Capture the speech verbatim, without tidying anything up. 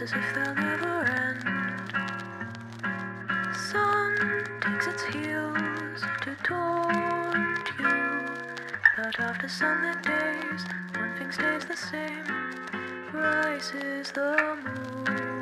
as if they'll never end. Sun takes its heels to taunt you, but after sunlit days, one thing stays the same. Rises the moon.